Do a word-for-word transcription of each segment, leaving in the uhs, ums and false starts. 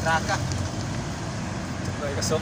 traka. Sabay kaso.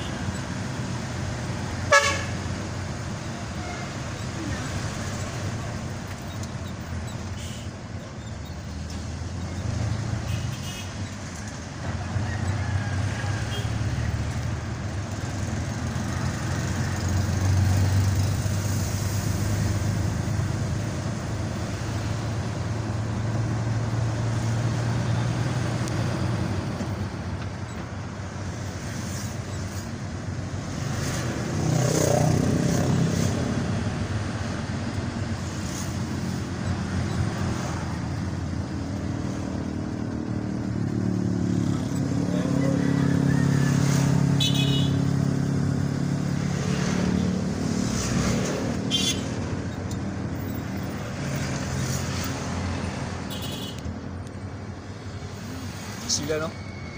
Sila no?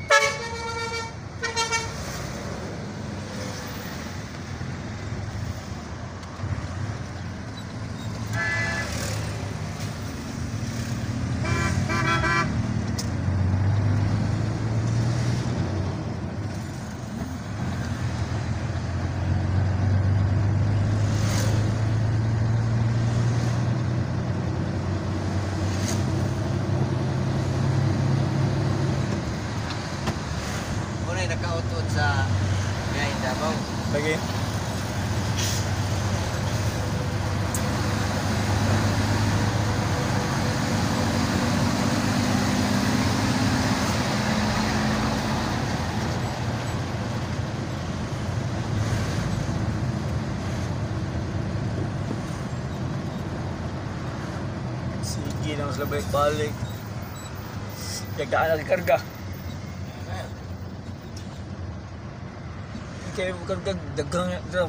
Nakautod sa Biyahe Davao. Lagi. Sige lang sila balik-balik. Yagaan na karga. Kaya bukan dag dagang drum.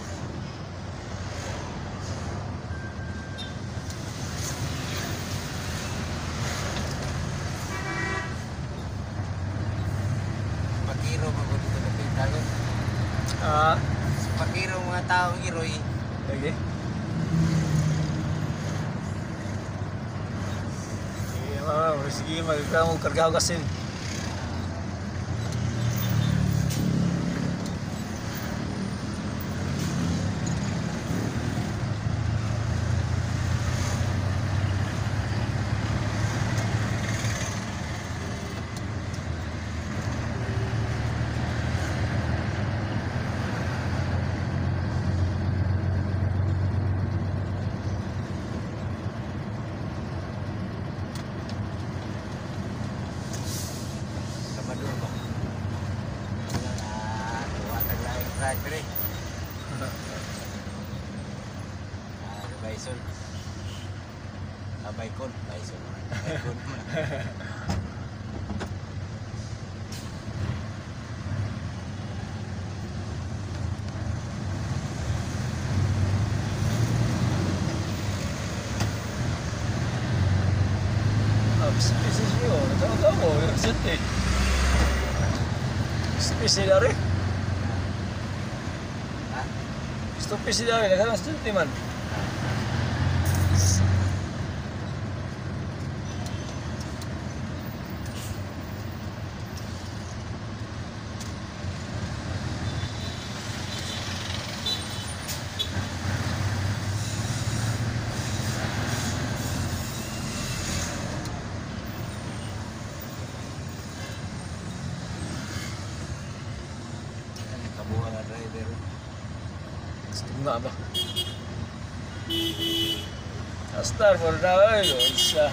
Pakiro mo ko dito na pintagon. Ah, Pakiro mga taong iroy. lagi. Sige, mama, sige, magkakaroon mo karga ako kasi. Factory. Ah, bison. Ah, bacon, bison. Bacon. Spesies yun. Nagkakaw mo. Yung sente. Spesies na rin. Stupid sila rin. Nagkakaw sente man. Kabuhan na driver. Gusto nga ba? Star for now ay isa.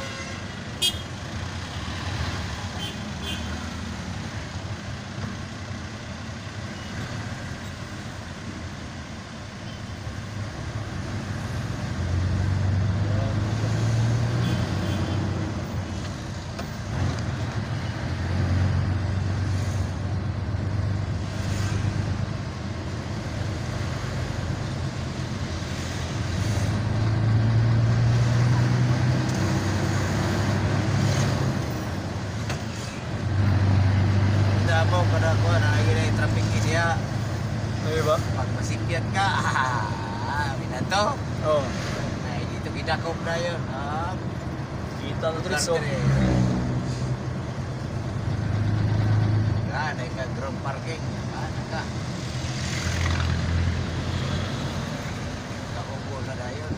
Davao pada ko na lagi na traffic niya. Ay ba? Pag masipyat ka, ah, minato. Oh. Ay dito gidakop na yun. Ah, Kita na dito so. Yan, parking ya kan enggak enggak kumpul na dayon.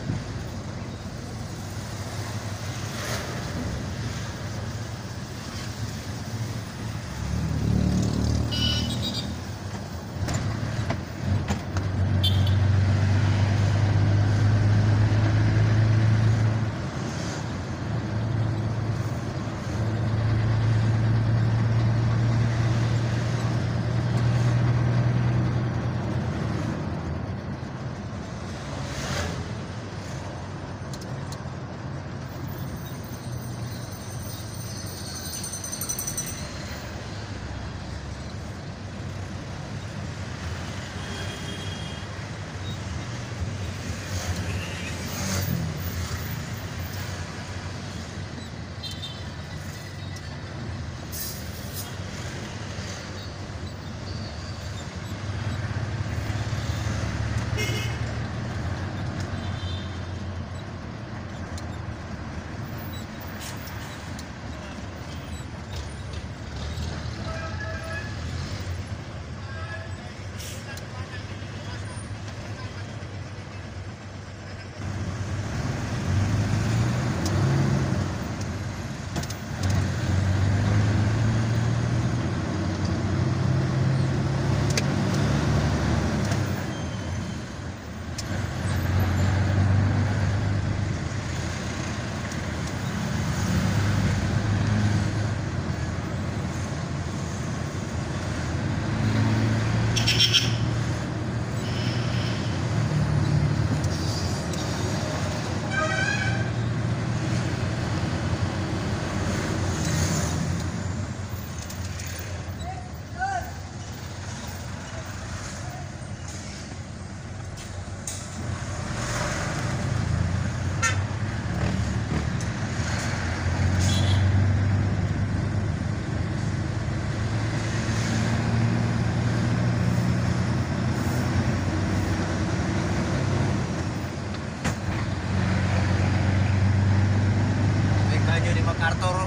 MacArthur,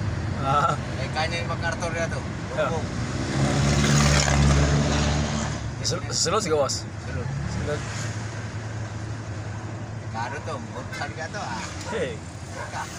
Ah, ikannya di MacArthur dia tuh, Ya. bumbung. sul- sulut sih bos. Sulut. Sulut. Kado tuh, bukan kado ah. Hei, Bukan.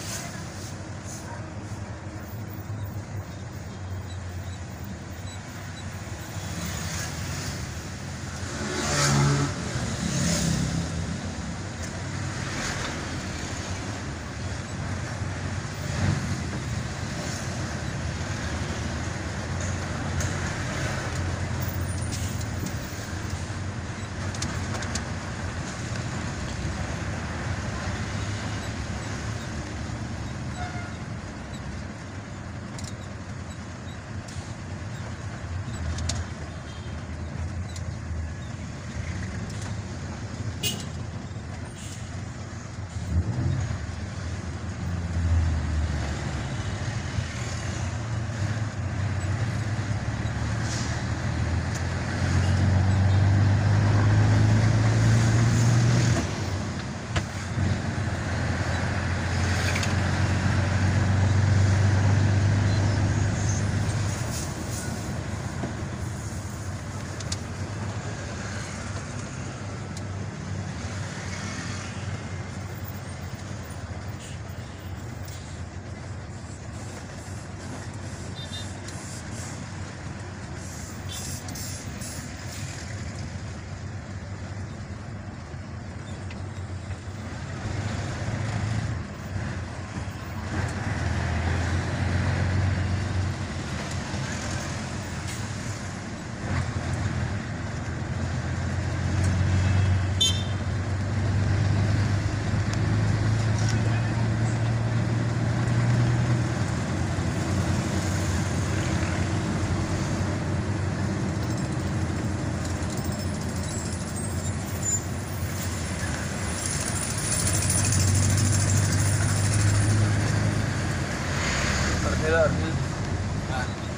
ternyata Nah,